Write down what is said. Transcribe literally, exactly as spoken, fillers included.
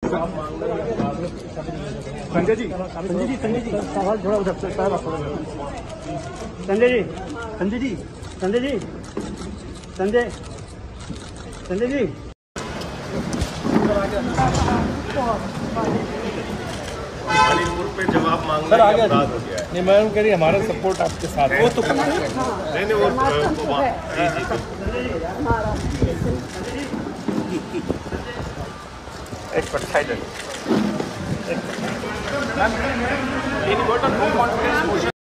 संजय जी संजय जी संजय जी सवाल थोड़ा उधर संजय जी संजय जी संजय जी संजय संजय जी मणिपुर पे जवाब मांगना अपराध हो गया है। नहीं, मैडम कह रही हमारा सपोर्ट आपके साथ है। वो तो नहीं नहीं वो एक पर साइड